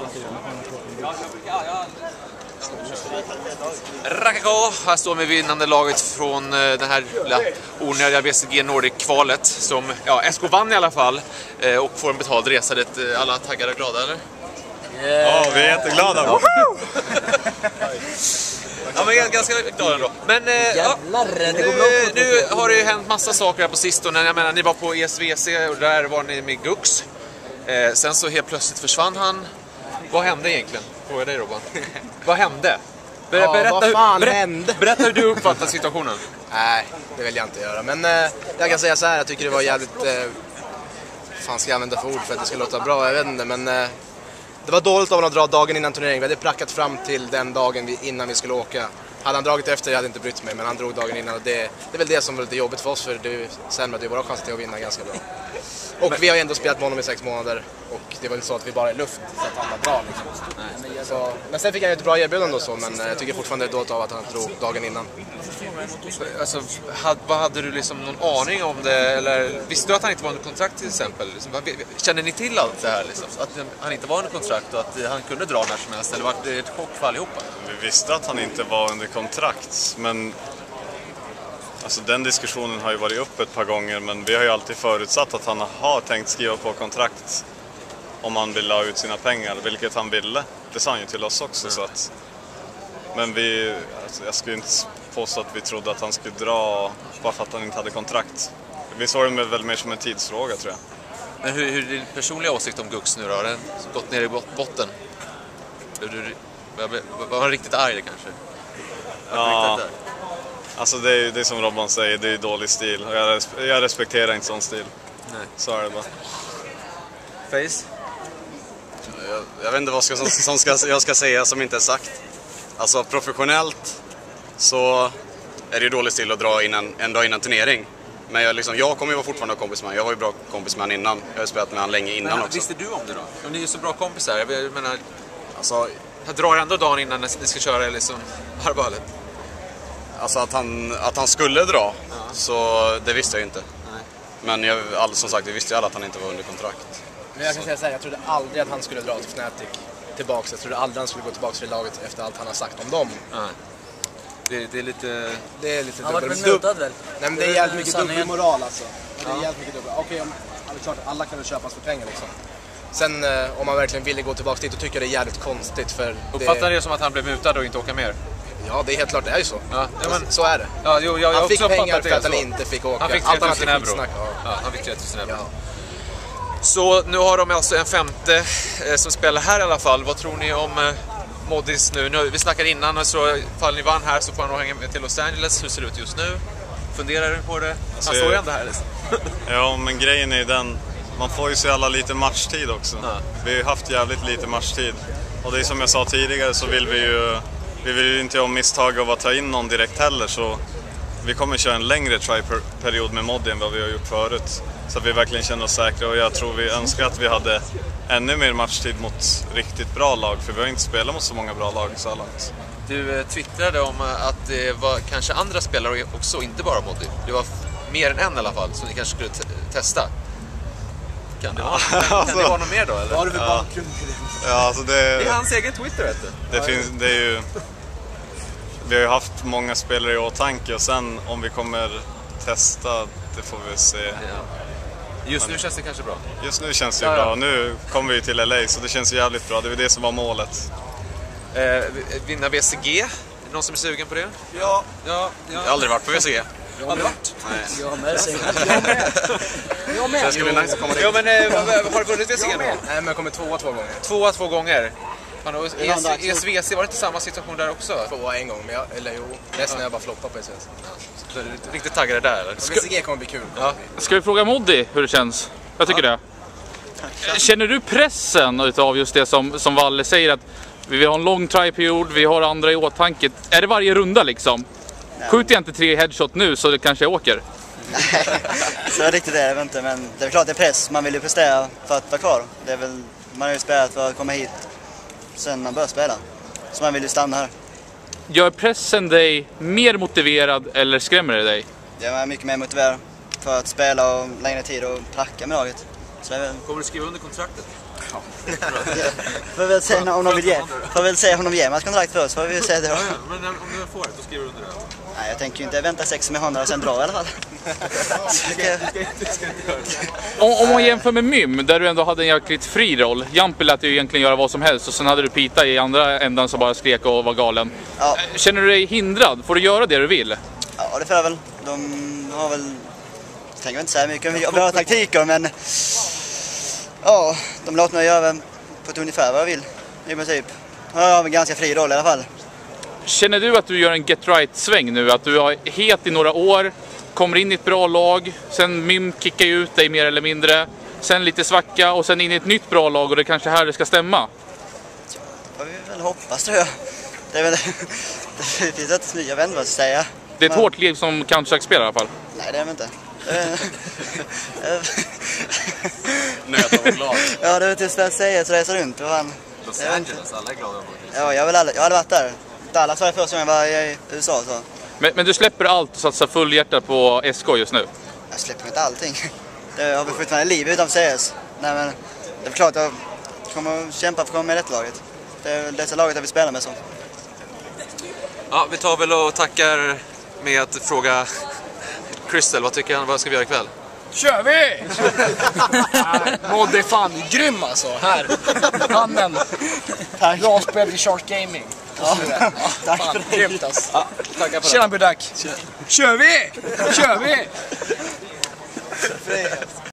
Rakako, här står med vinnande laget från den här onödiga VCG Nordic-kvalet som, SK vann i alla fall och får en betald resa dit. Alla taggade och glada, eller? Ja, vi är jätteglada. Ja, men jag är ganska glad ändå. Men nu har det ju hänt massa saker här på sistone. Jag menar, ni var på ESVC och där var ni med Gux. Sen så helt plötsligt försvann han. Vad hände egentligen? Fråga dig, Robban. Vad hände? Berätta hur du uppfattar situationen. Nej, det vill jag inte göra. Men jag kan säga så här, jag tycker det var jävligt... fan ska jag använda för ord för att det ska låta bra? Jag vet inte, men... det var dåligt av honom att dra dagen innan turneringen. Vi hade prackat fram till den dagen innan vi skulle åka. Hade han dragit efter, jag hade inte brytt mig, men han drog dagen innan. Och det är väl det som var lite jobbigt för oss, för det sämrade ju våra chanser till att vinna ganska bra. Och vi har ju ändå spelat med honom i 6 månader. Och det var väl så att vi bara är luft så att han var bra liksom. Så, men sen fick han ju ett bra erbjudande och så, men jag tycker fortfarande det är dåligt av att han drog dagen innan. Alltså, vad hade du liksom någon aning om det? Eller visste du att han inte var under kontrakt till exempel? Liksom, kände ni till allt det här? Liksom? Att han inte var under kontrakt och att han kunde dra när som helst? Eller var det ett chock för allihopa? Vi visste att han inte var under kontrakt, men alltså, den diskussionen har ju varit upp ett par gånger, men vi har ju alltid förutsatt att han har tänkt skriva på kontrakt om han vill ha ut sina pengar, vilket han ville. Det sa han ju till oss också. Så att, men jag skulle inte påstå att vi trodde att han skulle dra bara för att han inte hade kontrakt. Vi såg det väl mer som en tidsfråga, tror jag. Men hur är din personliga åsikt om Gux nu då? Har den gått ner i botten? Var han riktigt arg kanske? Ja, alltså det är som Robban säger, det är dålig stil. Och jag respekterar inte sån stil. Nej. Så är det bara. Face? Jag vet inte vad jag ska säga som inte är sagt. Alltså professionellt så är det ju dålig stil att dra en dag innan turnering. Men jag kommer ju vara fortfarande kompis med han. Jag var ju bra kompis med han innan. Jag har spelat med han länge innan. Men, också. Visste du om det då? Om ni är ju så bra kompisar. Jag menar, alltså, jag drar ändå dagen innan ni ska köra liksom harballet. Alltså att han skulle dra, så det visste jag inte. Nej. Men som sagt, vi visste ju alla att han inte var under kontrakt. Men jag kan säga så här, jag trodde aldrig att han skulle dra till Fnatic tillbaks. Jag trodde aldrig att han skulle gå tillbaka till laget efter allt han har sagt om dem. Det är lite... Han har varit mutad väl? Nej, men det är jävligt mycket dubbelmoral alltså. Det är jävligt mycket dubbel. Okej, det är klart att alla kan väl köpas för pengar liksom. Sen om man verkligen ville gå tillbaka dit, då tycker jag det är jävligt konstigt. Uppfattar det som att han blev mutad och inte åka mer? Ja, det är helt klart, det är ju så. Ja, men, så är det. Ja, han fick pengar för att han inte fick åka. Han fick 3000 euro. Han fick 3000 euro. Ja. Så nu har de alltså en femte som spelar här i alla fall. Vad tror ni om Moddis nu? Vi snackade innan och så ifall ni vann här så får han nog hänga med till Los Angeles. Hur ser det ut just nu? Funderar du på det? Alltså, han står ju ändå här liksom. Ja, men grejen är den. Man får ju se alla lite matchtid också. Ja. Vi har ju haft jävligt lite matchtid. Och det är som jag sa tidigare, så vill vi vill ju inte göra misstag av att ta in någon direkt heller. Så vi kommer köra en längre try-period med Moddi än vad vi har gjort förut. Så att vi verkligen känner oss säkra, och jag tror vi önskar att vi hade ännu mer matchtid mot riktigt bra lag. För vi har inte spelat mot så många bra lag så långt. Du twittrade om att det var kanske andra spelare också, inte bara Moddi. Det var mer än en i alla fall, som ni kanske skulle testa. Kan det vara något mer då? Eller? Vad har du för bakgrund till det? Ja, alltså det är hans egen Twitter, vet du. Det är ju... Vi har ju haft många spelare i åtanke, och sen om vi kommer testa, det får vi se. Ja. Just nu känns det kanske bra. Just nu känns det ju bra. Nu kommer vi till LA, så det känns jävligt bra. Det är det som var målet. Vinna VCG? Någon som är sugen på det? Ja. Jag har aldrig varit på VCG. Aldrig varit? Nej. Jag med. Jag med. Det ska bli nice att komma dit. Ja, men har du vunnit VCG då? Nej, men jag kommer 2 2 gånger. ESVC, var det inte samma situation där också? 2 en gång, men resten är jag bara floppar på ESVC. Så är du riktigt taggade där, eller? VCG kommer bli kul. Ja. Ska vi fråga Moddi hur det känns? Jag tycker det. Känner du pressen utav just det som Valle säger, att vi vill ha en lång try-period, vi har andra i åtanke? Är det varje runda liksom? Skjuter jag inte 3 headshot nu så det kanske jag åker? Så riktigt är det inte, men det är klart det är press. Man vill ju prestera för att vara kvar. Det är väl, man har ju spelat för att komma hit sen man börjar spela. Så man vill ju stanna här. Gör pressen dig mer motiverad eller skrämmer det dig? Jag är mycket mer motiverad för att spela och längre tid och pracka med laget. Så det är väl... Kommer du skriva under kontraktet? Får väl se om de vill ge. Får väl se om de ger mig ett kontrakt först. Får vi se det då. Men om du får det, då skriver du under det. Nej, jag tänker ju inte vänta 6 med 100 och sen dra i alla fall. Om man jämför med Mym, där du ändå hade en jäkligt fri roll. Jampi lät ju egentligen göra vad som helst och sen hade du Pita i andra ändan som bara skrek och var galen. Ja. Känner du dig hindrad? Får du göra det du vill? Ja, det får jag väl. De har väl... Jag tänker inte säga mycket om våra taktiker, men... Ja, de låter mig göra på ett ungefär vad jag vill, i princip. Jag har en ganska fri roll i alla fall. Känner du att du gör en get right-sväng nu? Att du har het i några år, kommer in i ett bra lag, sen Mym kickar ut dig mer eller mindre, sen lite svacka och sen in i ett nytt bra lag och det är kanske här det ska stämma? Det får vi väl hoppas, tror jag. Det är väl... Det finns ett nya vänner, vad ska jag säga. Det är ett hårt liv som Counter-Strike-spelare i alla fall. Nej, det är det inte. Nöt av lag. Ja, det är till att säga så reser runt. Los Angeles, alla är glada på det. Ja, jag hade varit där. Dallas var det första gången jag var i USA. Så. Men du släpper allt och satsar fullhjärtat på SK just nu? Jag släpper inte allting. Det har vi fortfarande liv utanför CS. Nej, men det är klart att jag kommer att kämpa för att komma med det laget. Det är dessa laget jag vill spela med så. Ja, vi tar väl och tackar med att fråga Crystal, vad tycker han, vad ska vi göra ikväll? Kör vi! Mod är fan grym alltså, här. Mannen. Bra spel i Shark Gaming. Ja, tack fan, för det. grymt alltså. Ja, tackar för Tjena Budak. Kör vi! Kör vi!